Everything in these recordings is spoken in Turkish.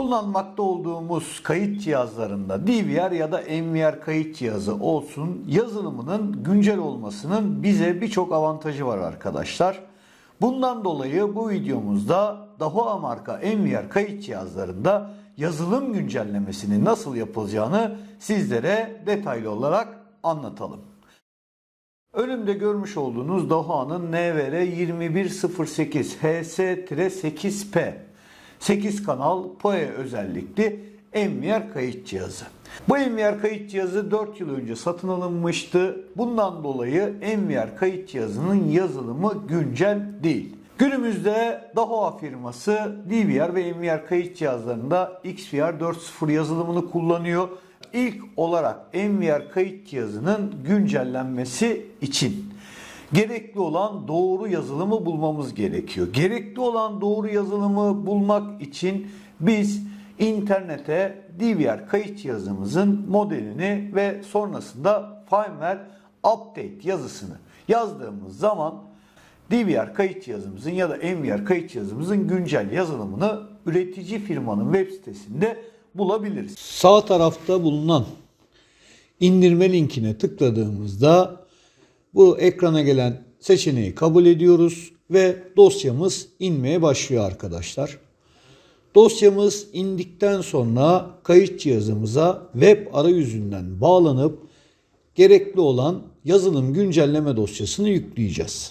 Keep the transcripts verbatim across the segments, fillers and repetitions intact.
Kullanmakta olduğumuz kayıt cihazlarında D V R ya da M V R kayıt cihazı olsun, yazılımının güncel olmasının bize birçok avantajı var arkadaşlar. Bundan dolayı bu videomuzda Dahua marka M V R kayıt cihazlarında yazılım güncellemesini nasıl yapılacağını sizlere detaylı olarak anlatalım. Önümde görmüş olduğunuz Dahua'nın N V R yirmi bir sıfır sekiz H S sekiz P sekiz kanal P O E özellikli M V R kayıt cihazı. Bu M V R kayıt cihazı dört yıl önce satın alınmıştı. Bundan dolayı M V R kayıt cihazının yazılımı güncel değil. Günümüzde Dahua firması D V R ve M V R kayıt cihazlarında X V R dört nokta sıfır yazılımını kullanıyor. İlk olarak M V R kayıt cihazının güncellenmesi için gerekli olan doğru yazılımı bulmamız gerekiyor. Gerekli olan doğru yazılımı bulmak için biz internete D V R kayıt cihazımızın modelini ve sonrasında firmware update yazısını yazdığımız zaman D V R kayıt cihazımızın ya da M V R kayıt cihazımızın güncel yazılımını üretici firmanın web sitesinde bulabiliriz. Sağ tarafta bulunan indirme linkine tıkladığımızda bu ekrana gelen seçeneği kabul ediyoruz ve dosyamız inmeye başlıyor arkadaşlar. Dosyamız indikten sonra kayıt cihazımıza web arayüzünden bağlanıp gerekli olan yazılım güncelleme dosyasını yükleyeceğiz.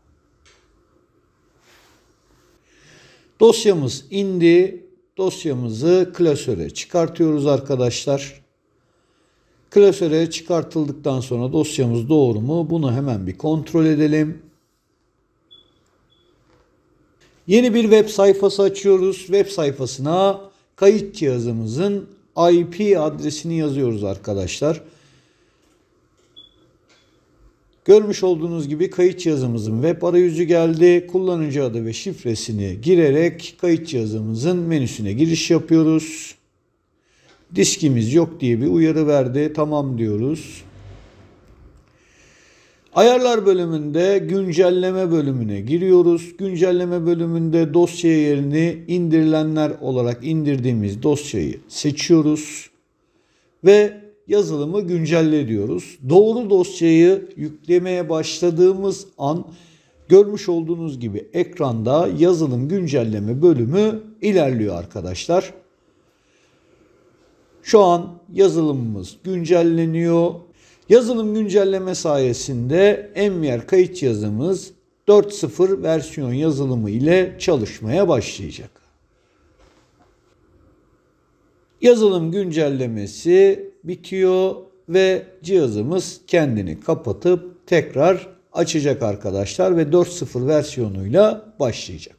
Dosyamız indi. Dosyamızı klasöre çıkartıyoruz arkadaşlar. Klasöre çıkartıldıktan sonra dosyamız doğru mu? Bunu hemen bir kontrol edelim. Yeni bir web sayfası açıyoruz. Web sayfasına kayıt cihazımızın I P adresini yazıyoruz arkadaşlar. Görmüş olduğunuz gibi kayıt cihazımızın web arayüzü geldi. Kullanıcı adı ve şifresini girerek kayıt cihazımızın menüsüne giriş yapıyoruz. Diskimiz yok diye bir uyarı verdi. Tamam diyoruz. Ayarlar bölümünde güncelleme bölümüne giriyoruz. Güncelleme bölümünde dosya yerini indirilenler olarak indirdiğimiz dosyayı seçiyoruz. Ve yazılımı güncelle diyoruz. Doğru dosyayı yüklemeye başladığımız an görmüş olduğunuz gibi ekranda yazılım güncelleme bölümü ilerliyor arkadaşlar. Şu an yazılımımız güncelleniyor. Yazılım güncelleme sayesinde M V R kayıt cihazımız dört nokta sıfır versiyon yazılımı ile çalışmaya başlayacak. Yazılım güncellemesi bitiyor ve cihazımız kendini kapatıp tekrar açacak arkadaşlar ve dört nokta sıfır versiyonuyla başlayacak.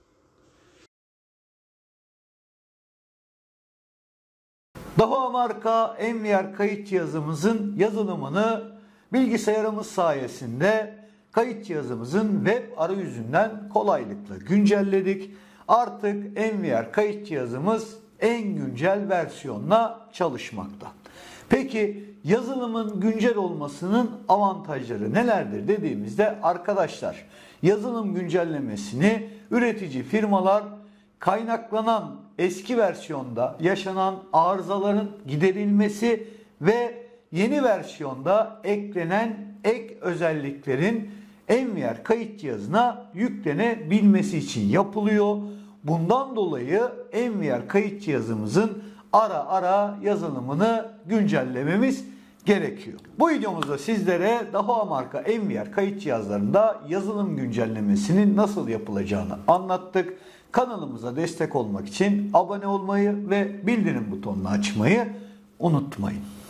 Dahua marka M V R kayıt cihazımızın yazılımını bilgisayarımız sayesinde kayıt cihazımızın web arayüzünden kolaylıkla güncelledik. Artık M V R kayıt cihazımız en güncel versiyonla çalışmakta. Peki yazılımın güncel olmasının avantajları nelerdir dediğimizde arkadaşlar, yazılım güncellemesini üretici firmalar kaynaklanan eski versiyonda yaşanan arızaların giderilmesi ve yeni versiyonda eklenen ek özelliklerin M V R kayıt cihazına yüklenebilmesi için yapılıyor. Bundan dolayı M V R kayıt cihazımızın ara ara yazılımını güncellememiz gerekiyor. Bu videomuzda sizlere Dahua marka M V R kayıt cihazlarında yazılım güncellemesinin nasıl yapılacağını anlattık. Kanalımıza destek olmak için abone olmayı ve bildirim butonunu açmayı unutmayın.